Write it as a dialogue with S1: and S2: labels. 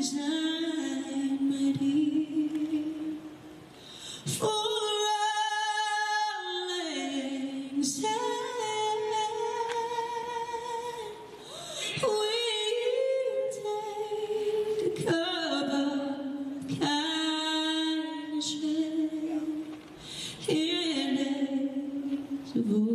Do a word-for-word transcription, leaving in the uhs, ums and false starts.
S1: night, my dear, for rolling sand. We'll take the cup of kindness in days of old.